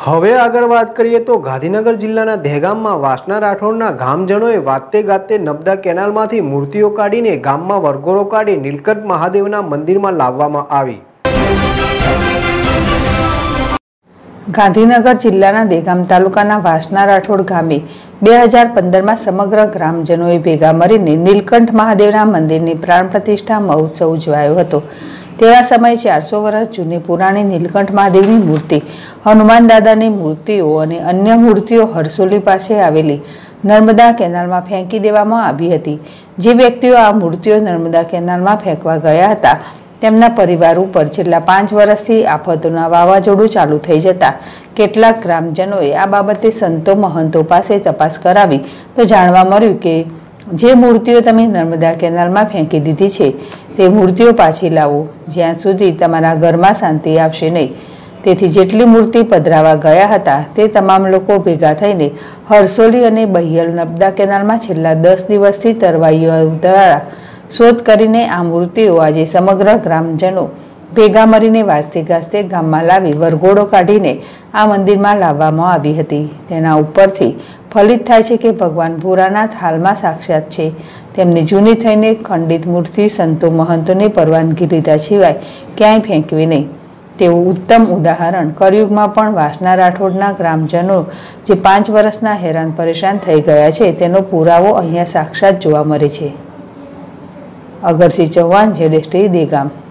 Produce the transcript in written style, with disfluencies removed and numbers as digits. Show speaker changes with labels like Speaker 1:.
Speaker 1: હવે આગળ વાત કરીએ તો ગાંધીનગર જિલ્લાના દહેગામમાં વાસના રાઠોડના ગામજનોએ વાતે ગાતે નર્મદા કેનાલમાંથી મૂર્તિઓ કાઢીને ગામમાં વરઘોડો કાઢી નીલકંઠ મહાદેવના મંદિરમાં લાવવામાં આવી।
Speaker 2: ગાંધીનગર જિલ્લાના દહેગામ તાલુકાના વાસના રાઠોડ ગામે 2015માં સમગ્ર ગ્રામજનોએ ભેગા મળીને નીલકંઠ મહાદેવના મંદિરની પ્રાણ પ્રતિષ્ઠા મહોત્સવ ઉજવાયો હતો। તેવા સમયે 400 વર્ષ જૂની પુરાણી નીલકંઠ મહાદેવની મૂર્તિ, હનુમાન દાદાની મૂર્તિઓ અને અન્ય મૂર્તિઓ હરસોલી પાસે આવેલી નર્મદા કેનાલમાં ફેંકી દેવામાં આવી હતી। જે વ્યક્તિઓ આ મૂર્તિઓ નર્મદા કેનાલમાં ફેંકવા ગયા હતા તેમના પરિવાર ઉપર છેલ્લા 5 વર્ષથી આફતોના વાવાઝોડું ચાલુ થઈ જતા કેટલાક ગ્રામજનોએ આ બાબતે સંતો મહંતો પાસે તપાસ કરાવી તો જાણવા મળ્યું કે જે મૂર્તિઓ તમે નર્મદા કેનાલમાં ફેંકી દીધી છે તે મૂર્તિઓ પાછી લાવો, જ્યાં સુધી તમારા ઘરમાં શાંતિ આવશે નહીં। તેથી જેટલી મૂર્તિ પધરાવા ગયા હતા તે તમામ લોકો ભેગા થઈને હરસોલી અને બહિયલ નર્મદા કેનાલમાં છેલ્લા 10 દિવસથી તરવાઈઓ દ્વારા શોધ કરીને આ મૂર્તિઓ આજે સમગ્ર ગ્રામજનો ભેગા મળીને વાજતે ગાજતે ગામમાં લાવી વરઘોડો કાઢીને આ મંદિરમાં લાવવામાં આવી હતી। તેના ઉપરથી ફલિત થાય છે કે ભગવાન ભોળાનાથ હાલમાં સાક્ષાત છે। તેમની જૂની થઈને ખંડિત મૂર્તિ સંતો મહંતોની પરવાનગી લીધા સિવાય ક્યાંય ફેંકવી નહીં તેવું ઉત્તમ ઉદાહરણ કળિયુગમાં પણ વાસના રાઠોડના ગ્રામજનો જે 5 વર્ષના હેરાન પરેશાન થઈ ગયા છે તેનો પુરાવો અહીંયા સાક્ષાત જોવા મળે છે। અગરસિંહ ચૌહાણ, ZST, દહેગામ।